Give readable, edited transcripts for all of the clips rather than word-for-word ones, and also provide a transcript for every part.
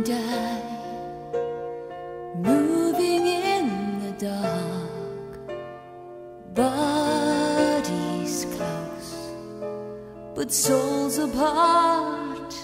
and I, moving in the dark, bodies close, but souls apart,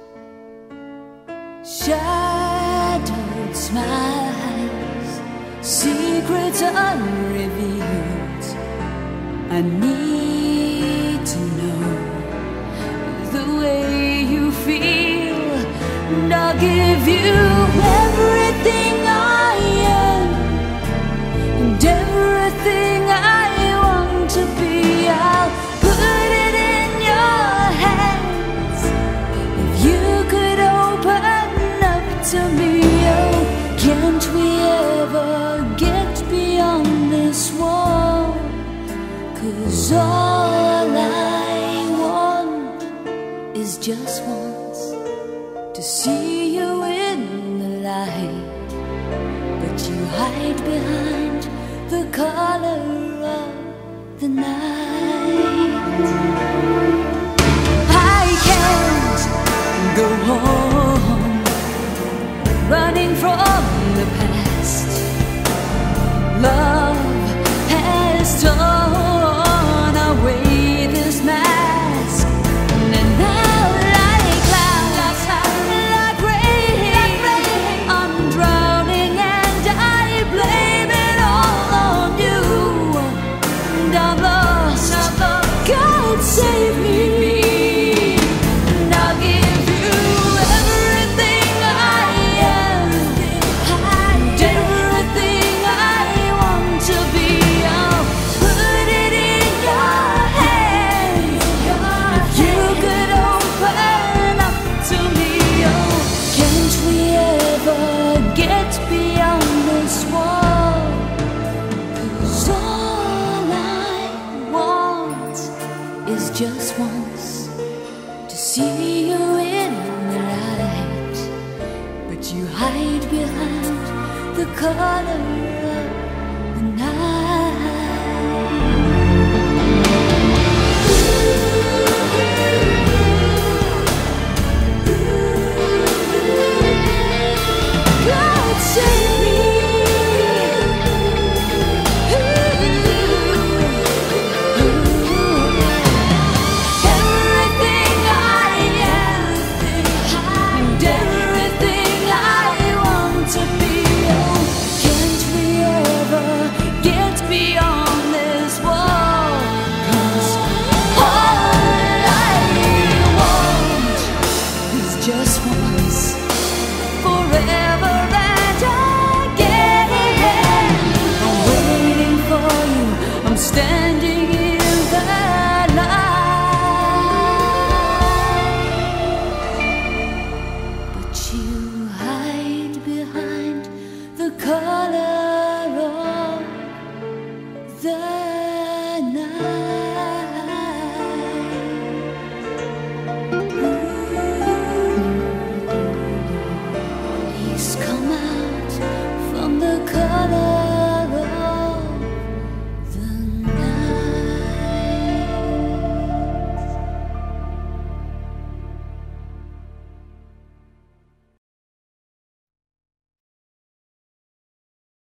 shadowed smiles, secrets unrevealed. I need to know the way you feel, and I'll give you everything I am and everything I want to be. I'll put it in your hands. If you could open up to me, oh, can't we ever get beyond this wall? 'Cause all I want is just once to see you in the light, but you hide behind the color of the night. I can't go home, running from the past. Love has torn away this mask, and now like clouds, like rain, I'm drowning and I blame it all on you, and I'm lost. God save me. And I'll give you everything I am and everything I want to be. I'll put it in your hands. If you could open up to me, oh, can't we ever get beyond this wall? 'Cause all I want is just once to see you in the light, but you hide behind the color of the night. God save me. Everything I am and everything I want to be. Oh, can't we ever get beyond this wall? 'Cause all I want is just once, forever and again. I'm waiting for you, I'm standing in the light, but you hide behind the color